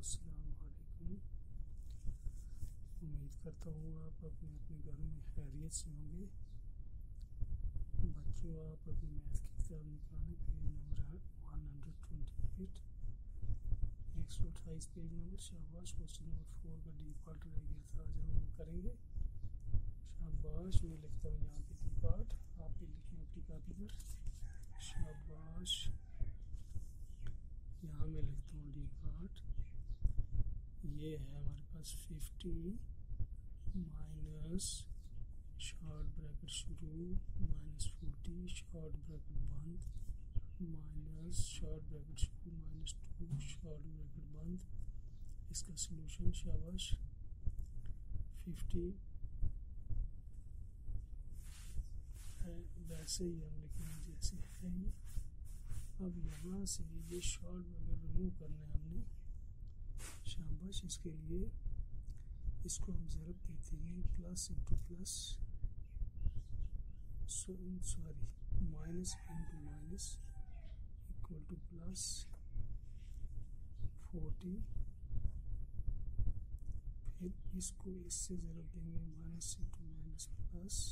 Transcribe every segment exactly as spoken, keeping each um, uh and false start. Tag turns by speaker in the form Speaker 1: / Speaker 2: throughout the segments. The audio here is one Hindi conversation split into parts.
Speaker 1: अस्सलाम वालेकुम। उम्मीद करता हूँ आप अपने अपने घरों में खैरियत से होंगे। बच्चों, आप अपनी मैथ की किताब निकालें, page number one hundred twenty eight, एक सौ अट्ठाईस पेज नंबर। शाबाश, क्वेश्चन नंबर फोर का डी पार्ट रह गया था, आज हम वो करेंगे। शाबाश, मैं लिखता हूँ यहाँ पे डी पार्ट, आप भी लिखें अपनी कापी पर। शाबाश, यहाँ मैं लिखता हूँ डी पार्ट। ये है हमारे पास फिफ्टी माइनस शॉर्ट ब्रैकेट शुरू माइनस फोर्टी शॉर्ट ब्रैकेट बंद माइनस शॉर्ट ब्रैकेट शुरू माइनस टू शॉर्ट ब्रैकेट बंद। इसका सलूशन। शाबाश, फिफ्टी है वैसे ही हम लिखेंगे जैसे है ये। अब यहाँ से ये शॉर्ट ब्रैकेट रिमूव करना है हमने। शाबाश, इसके लिए इसको हम ज़रूरत देते हैं plus into plus, sorry minus into minus equal to plus forty. फिर इसको इससे ज़रूरत देंगे minus into minus plus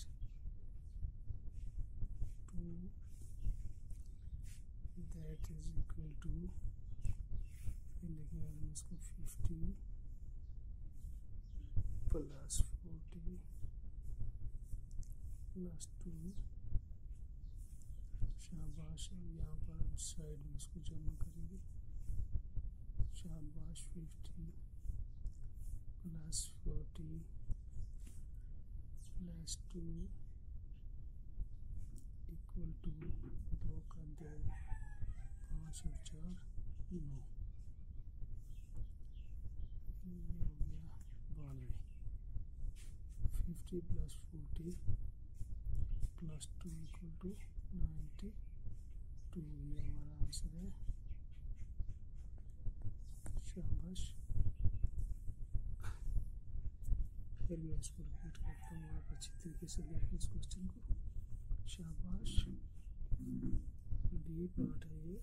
Speaker 1: two, that is equal to, फिर लिखेंगे हम इसको fifty plus forty plus two. शाबाश, और यहाँ पर हम साइड में इसको जमा करेंगे। शाबाश, fifty plus forty plus two equal to, दो का दो, पाँच और चार नौ, ये हो गया बानवे। Fifty plus forty plus two equal to ninety two, ये हमारा आंसर है। शाबाश, फिर मैं इसको रिपीट करता हूँ, आप अच्छी तरीके से देखें इस क्वेश्चन को। शाबाश, डी पार्ट है ये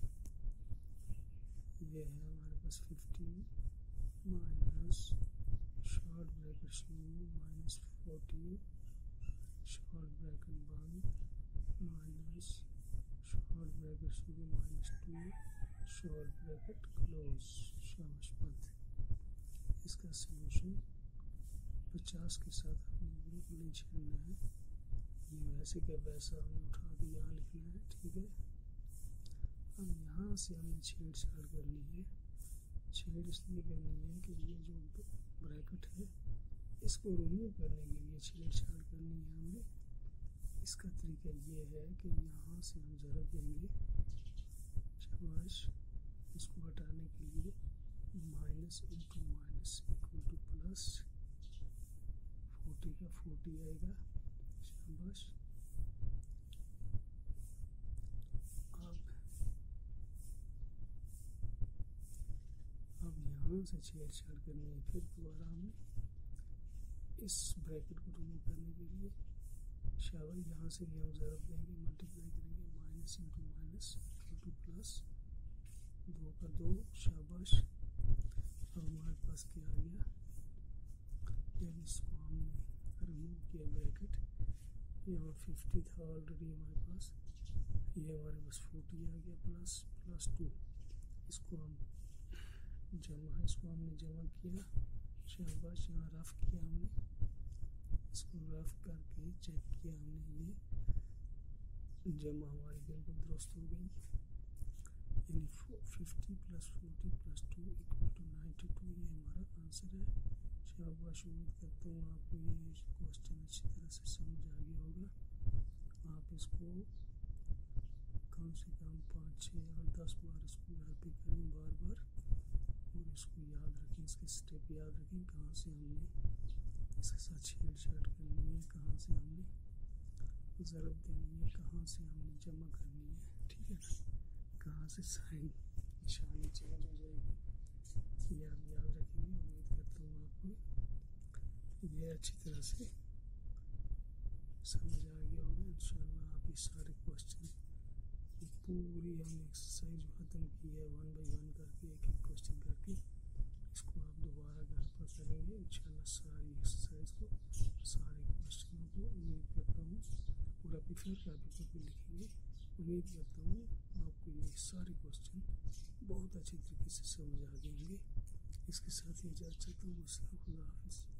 Speaker 1: ये है हमारे पास फिफ्टी माइनस शॉर्ट ब्रैकेट शुरू माइनस फोर्टी शॉर्ट ब्रैकेट बंद माइनस शॉर्ट ब्रैकेट शुरू minus two short bracket close. शाबाश, बंद। इसका सलूशन पचास के साथ हमें बिल्कुल नहीं छेड़ना है, ये वैसे क्या वैसा हमने उठा के यहाँ लिखना है, ठीक है। अब यहाँ से हमने छेड़छाड़ करनी है। छेड़ इसलिए करनी है कि ये जो ब्रैकेट है इसको रिमूव करने के लिए छेड़छाड़ करनी है हमने। इसका तरीका ये है कि यहाँ से हम ज़रूरत देंगे, शाबाश, इसको हटाने के लिए minus into minus equal to plus, forty का फोर्टी आएगा। शाबाश, अब अब यहाँ से छेड़छाड़ करनी है। फिर दोबारा हमें इस ब्रैकेट को रिमूव करने के लिए, शाबाश, यहाँ से भी हम ज़रूरत देंगे, मल्टीप्लाई करेंगे minus into minus equal to plus, दो का दो। शाबाश, अब हमारे पास क्या आ गया, जब इसको हमने रिमूव किया ब्रैकेट, यहाँ फिफ्टी था ऑलरेडी हमारे पास, ये हमारे पास फोर्टी आ गया प्लस प्लस टू। इसको हम जमा इसको हमने जमा किया। शाबाश, यहाँ रफ किया हमने, इसको रफ करके चेक किया हमने, ये जमा हमारी बिल्कुल दुरुस्त हो गई। यानी fifty plus forty plus two equal to ninety two, ये हमारा आंसर है। शाबाश, उम्मीद करता हूँ आपको ये क्वेश्चन अच्छी तरह से समझ आ गया होगा। आप इसको कम से कम पाँच छः और दस बार इसको घर पे करें बार बार, और इसको याद रखें, इसके स्टेप याद रखें, कहाँ से हमने इसके साथ छेड़छाड़ करनी है, कहाँ से हमने ज़रूरत देनी है, कहाँ से हमने जमा करनी है, ठीक है ना, कहाँ से साइन निशानी चेंज हो जाएगी, ये आप याद रखेंगे। उम्मीद करता हूँ आपको ये अच्छी तरह से समझ आ गया होगा। इंशाल्लाह आप ये सारे क्वेश्चन, पूरी हमने एक्सरसाइज ख़त्म की है, वन बाई वन करके एक एक क्वेश्चन करके फिर कापी पर भी लिखेंगे। उम्मीद करता हूँ आपको ये सारे क्वेश्चन बहुत अच्छे तरीके से समझ आ गए होंगे। इसके साथ ही इजाज़त चाहता हूँ। खुदा हाफिज़।